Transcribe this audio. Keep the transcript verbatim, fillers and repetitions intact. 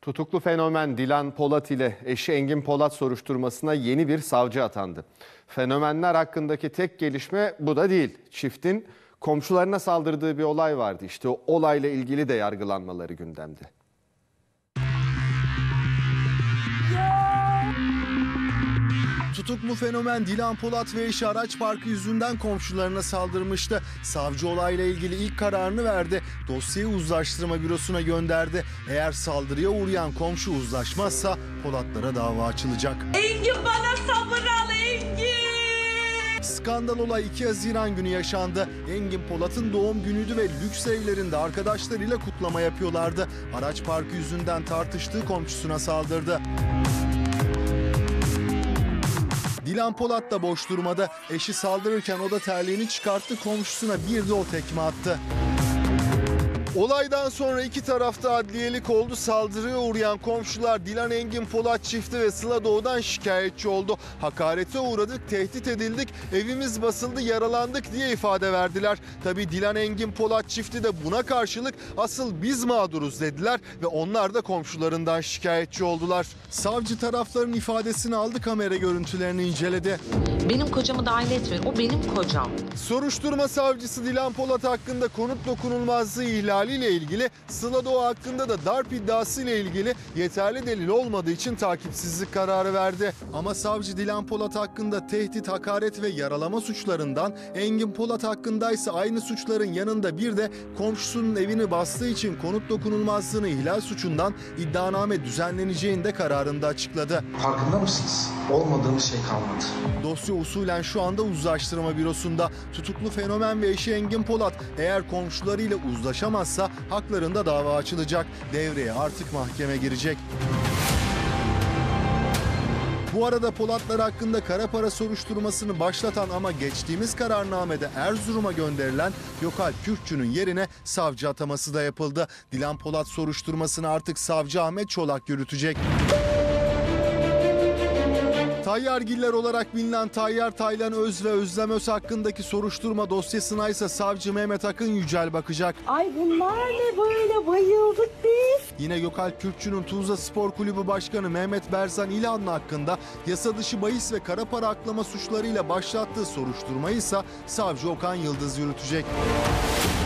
Tutuklu fenomen Dilan Polat ile eşi Engin Polat soruşturmasına yeni bir savcı atandı. Fenomenler hakkındaki tek gelişme bu da değil. Çiftin komşularına saldırdığı bir olay vardı. İşte o olayla ilgili de yargılanmaları gündemde. Tutuklu fenomen Dilan Polat ve eşi araç parkı yüzünden komşularına saldırmıştı. Savcı olayla ilgili ilk kararını verdi. Dosyayı uzlaştırma bürosuna gönderdi. Eğer saldırıya uğrayan komşu uzlaşmazsa Polatlara dava açılacak. Engin bana sabır al Engin! Skandal olay iki Haziran günü yaşandı. Engin Polat'ın doğum günüydü ve lüks evlerinde arkadaşlarıyla kutlama yapıyorlardı. Araç parkı yüzünden tartıştığı komşusuna saldırdı. Dilan Polat da boş durmadı. Eşi saldırırken o da terliğini çıkarttı, komşusuna bir de o tekme attı. Olaydan sonra iki tarafta adliyelik oldu. Saldırıya uğrayan komşular Dilan Engin Polat çifti ve Sıla Doğu'dan şikayetçi oldu. Hakarete uğradık, tehdit edildik, evimiz basıldı, yaralandık diye ifade verdiler. Tabii Dilan Engin Polat çifti de buna karşılık asıl biz mağduruz dediler ve onlar da komşularından şikayetçi oldular. Savcı tarafların ifadesini aldı, kamera görüntülerini inceledi. Benim kocamı dahil etmeyin. O benim kocam. Soruşturma savcısı Dilan Polat hakkında konut dokunulmazlığı ihlaliyle ilgili, Sıla Doğu hakkında da darp iddiası ile ilgili yeterli delil olmadığı için takipsizlik kararı verdi. Ama savcı Dilan Polat hakkında tehdit, hakaret ve yaralama suçlarından, Engin Polat hakkındaysa aynı suçların yanında bir de komşusunun evini bastığı için konut dokunulmazlığını ihlal suçundan iddianame düzenleneceğini de kararında açıkladı. Farkında mısınız? Olmadığımız şey kalmadı. Dosya usulen şu anda uzlaştırma bürosunda. Tutuklu fenomen ve eşi Engin Polat eğer komşularıyla uzlaşamazsa haklarında dava açılacak. Devreye artık mahkeme girecek. Bu arada Polatlar hakkında kara para soruşturmasını başlatan ama geçtiğimiz kararnamede Erzurum'a gönderilen Gökalp Kürkçü'nün yerine savcı ataması da yapıldı. Dilan Polat soruşturmasını artık savcı Ahmet Çolak yürütecek. Tayyargiller olarak bilinen Tayyar Taylan Öz ve Özlem Öz hakkındaki soruşturma dosyasına ise savcı Mehmet Akın Yücel bakacak. Ay bunlar ne böyle, bayıldık biz. Yine Gökalp Kürkçü'nün Tuzla Spor Kulübü Başkanı Mehmet Berzan İlhanlı hakkında yasa dışı bahis ve kara para aklama suçlarıyla başlattığı soruşturmayı ise savcı Okan Yıldız yürütecek.